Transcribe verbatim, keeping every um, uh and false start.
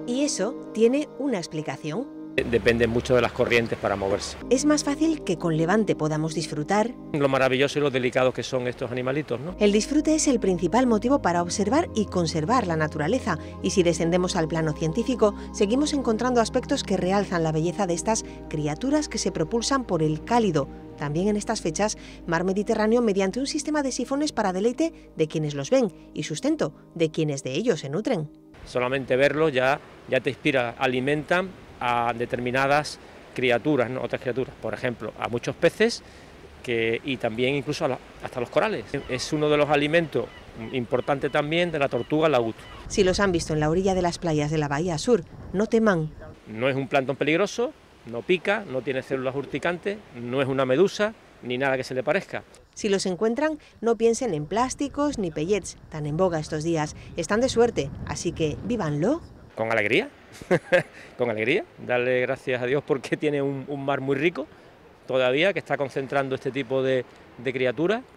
Y eso tiene una explicación. Depende mucho de las corrientes para moverse. Es más fácil que con levante podamos disfrutar. Lo maravilloso y lo delicados que son estos animalitos, ¿no? El disfrute es el principal motivo para observar y conservar la naturaleza, y si descendemos al plano científico, seguimos encontrando aspectos que realzan la belleza de estas criaturas que se propulsan por el cálido, también en estas fechas, mar Mediterráneo mediante un sistema de sifones para deleite de quienes los ven y sustento de quienes de ellos se nutren. Solamente verlos ya, ya te inspira, alimentan a determinadas criaturas, ¿no? Otras criaturas, por ejemplo, a muchos peces que, y también incluso a la, hasta los corales. Es uno de los alimentos importantes también de la tortuga laúd. Si los han visto en la orilla de las playas de la Bahía Sur, no teman. No es un plancton peligroso, no pica, no tiene células urticantes, no es una medusa, ni nada que se le parezca. Si los encuentran, no piensen en plásticos ni pellets, tan en boga estos días. Están de suerte, así que vívanlo. Con alegría, con alegría, darle gracias a Dios porque tiene un, un mar muy rico todavía, que está concentrando este tipo de, de criaturas.